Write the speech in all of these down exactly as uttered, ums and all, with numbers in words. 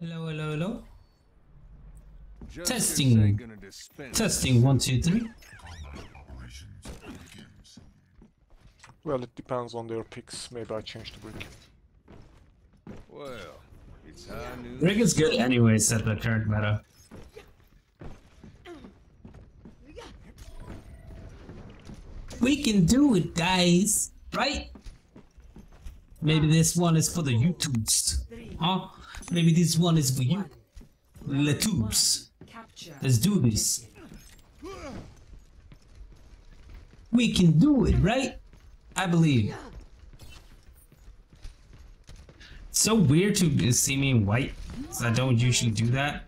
Hello, hello, hello. Justice Testing. ain't gonna dispense. Testing one, two, three. Well, it depends on their picks. Maybe I change the brick. Well, it's high news. Rick is good anyways at the current meta. We can do it, guys. Right? Maybe this one is for the YouTubes. Huh? Maybe this one is for you. The tubes. Let's do this. We can do it, right? I believe. It's so weird to see me in white, because I don't usually do that.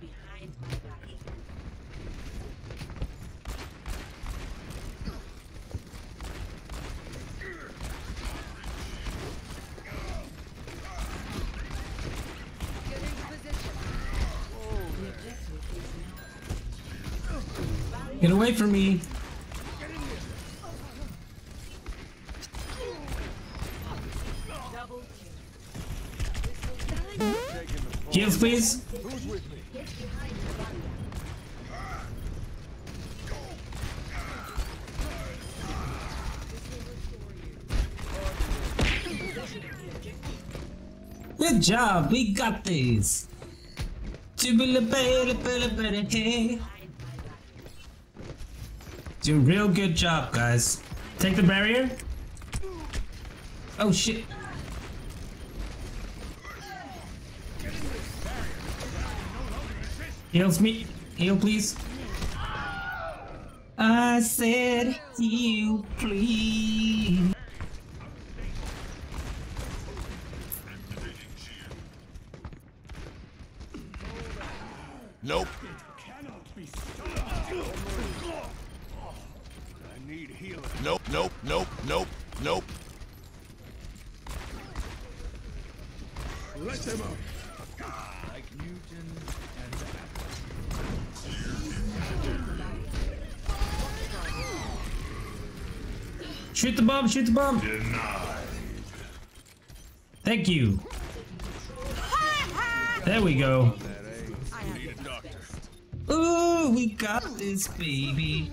Get away from me! Heals, please. Good job, we got this. Do a real good job, guys. Take the barrier. Oh shit. Heals me. Heal, please. I said heal, please. Nope. I need healing. Nope, nope, nope, nope, nope. Let them up. Like Newton and Shoot the bomb, shoot the bomb. denied. Thank you. There we go. Need a doctor. Ooh, we got this, baby.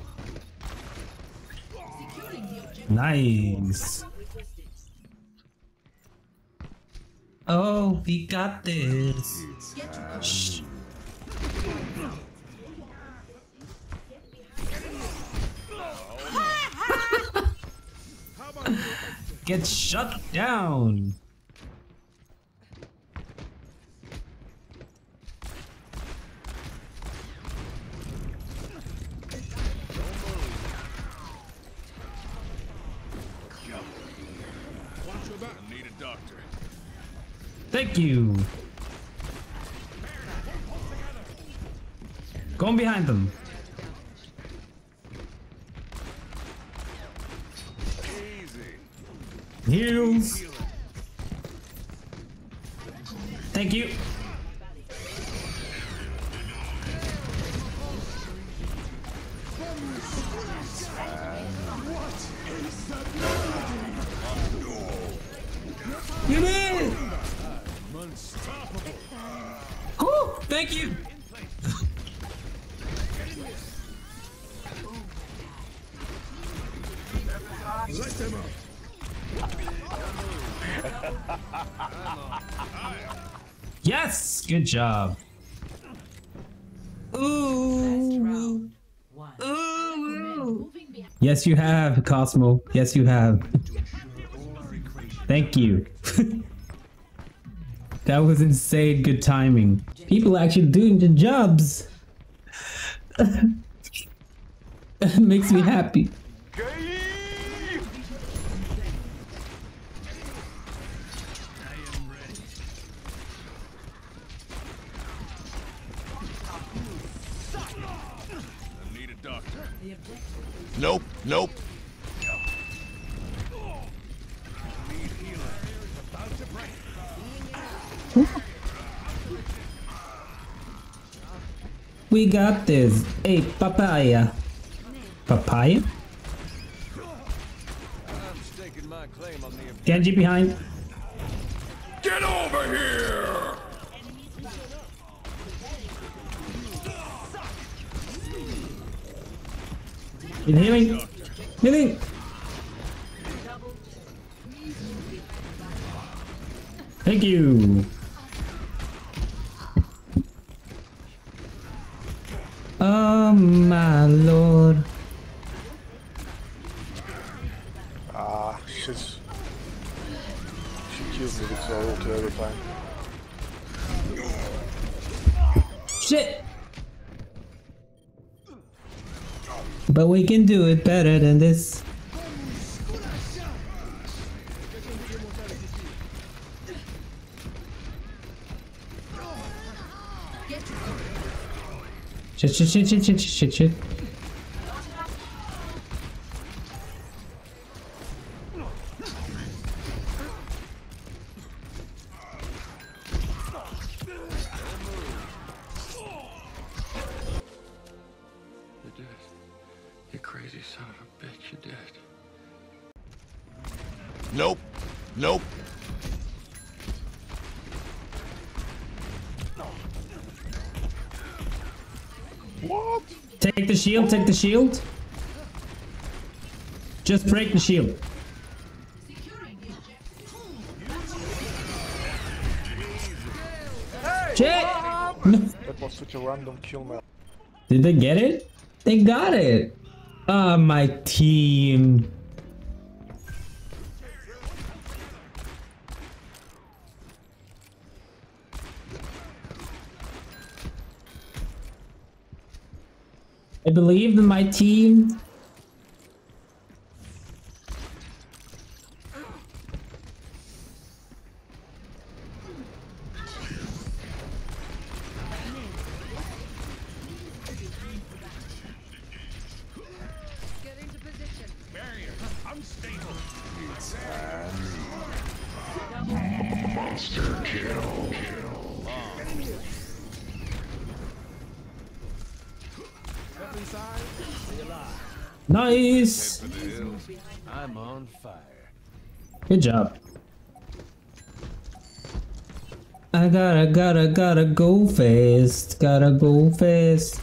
Nice. Oh, we got this. Shh. Get shut down. Watch your back. Need a doctor. Thank you. Going behind them. Easy. Heals. Thank you. Get in! Unstoppable. Oh, thank you. Let them up. Yes, good job. Ooh. Ooh. Yes, you have, Cosmo. Yes, you have. Thank you. That was insane good timing. People actually doing the jobs. Makes me happy. Need a doctor. Nope, nope. Need healing. About to break. We got this. Hey, papaya. Papaya? I'm staking my claim on the Genji behind. Get over here! In healing. Healing. Thank you. Oh my lord. Ah, she's... She kills me with her ulti every time. Shit! But we can do it better than this. Shit, shit, shit, shit, shit, shit, shit. You did. You crazy son of a bitch, you did. Nope. Nope. What? Take the shield, take the shield. Just break the shield. Shit! That was such a random kill, man. Did they get it? They got it. Ah, my team. I believed in my team. Get into position. Barrier unstable. Monster kill. Nice. I'm on fire. Good job. I gotta, gotta, gotta go fast. Gotta go fast.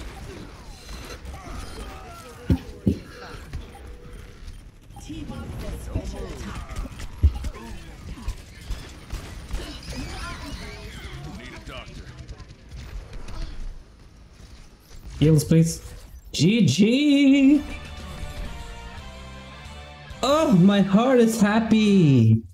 Need a doctor. Heals, please. G G. Oh, my heart is happy.